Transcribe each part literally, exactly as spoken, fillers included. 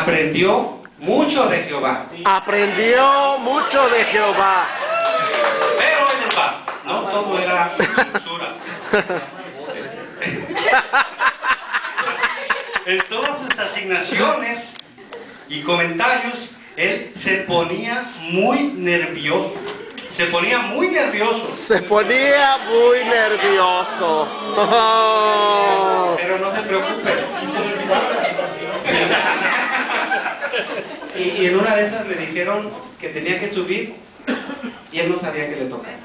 aprendió mucho de Jehová. Aprendió mucho de Jehová. Pero ahí les va, no todo era dulzura. En todas sus asignaciones y comentarios, él se ponía muy nervioso. Se ponía muy nervioso. Se ponía muy nervioso. Pero no se preocupen. Y, y en una de esas le dijeron que tenía que subir y él no sabía que le tocaba.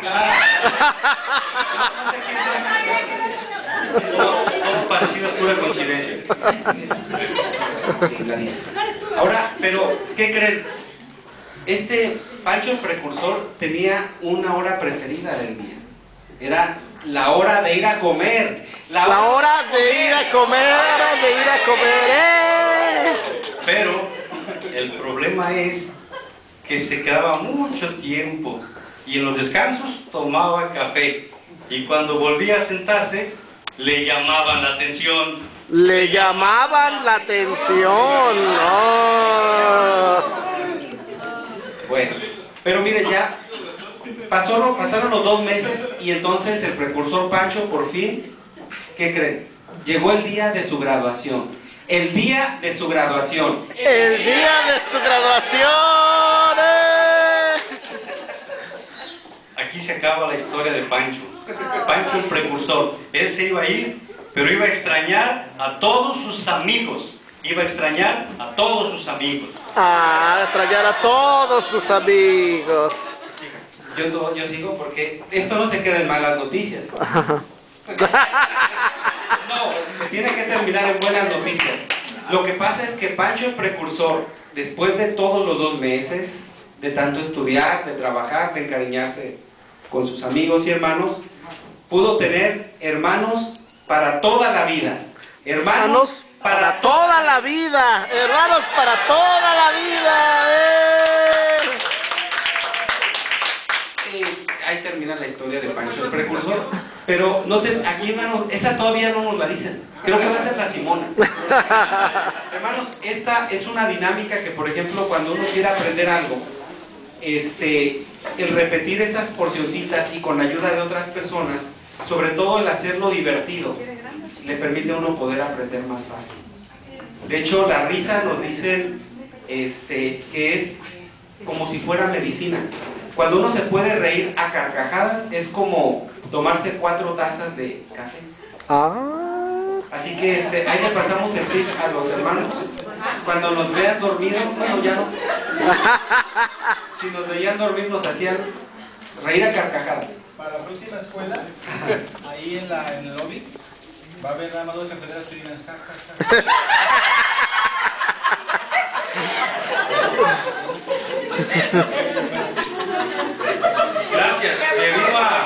Todo, todo parecido a pura coincidencia. Ahora, pero, ¿qué creen? Este Pancho el Precursor tenía una hora preferida del día. Era la hora de ir a comer. La, la hora de, de ir a comer, de ir a comer. ¡Eh! Pero el problema es que se quedaba mucho tiempo y en los descansos tomaba café. Y cuando volvía a sentarse, le llamaban la atención. Le llamaban la atención. Oh. Bueno, pero miren, ya pasó, pasaron los dos meses y entonces el Precursor Pancho por fin, ¿qué creen? Llegó el día de su graduación. El día de su graduación. El día de su graduación. Eh. Aquí se acaba la historia de Pancho. Pancho el Precursor. Él se iba a ir, pero iba a extrañar a todos sus amigos. Iba a extrañar a todos sus amigos. Ah, extrañar a todos sus amigos. Yo, yo sigo porque esto no se queda en malas noticias. No, se tiene que terminar en buenas noticias. Lo que pasa es que Pancho el Precursor, después de todos los dos meses, de tanto estudiar, de trabajar, de encariñarse con sus amigos y hermanos, pudo tener hermanos para toda la vida. Hermanos para, para toda la vida. Hermanos para toda la vida. ¡Eh! Eh, ahí termina la historia de Pancho el Precursor. Pero no te, aquí, hermanos, esta todavía no nos la dicen. Creo que va a ser la Simona. Hermanos, esta es una dinámica que, por ejemplo, cuando uno quiere aprender algo, este, el repetir esas porcioncitas y con la ayuda de otras personas, sobre todo el hacerlo divertido, le permite a uno poder aprender más fácil. De hecho, la risa nos dicen este, que es como si fuera medicina. Cuando uno se puede reír a carcajadas, es como tomarse cuatro tazas de café. Ah. Así que este, ahí le pasamos el tip a los hermanos. Cuando nos vean dormidos, bueno, ya no. Si nos veían dormir, nos hacían reír a carcajadas. Para la próxima escuela, ahí en, la, en el lobby, va a haber nada más dos cafeteras que digan ja, ja, ja. Gracias. Debido a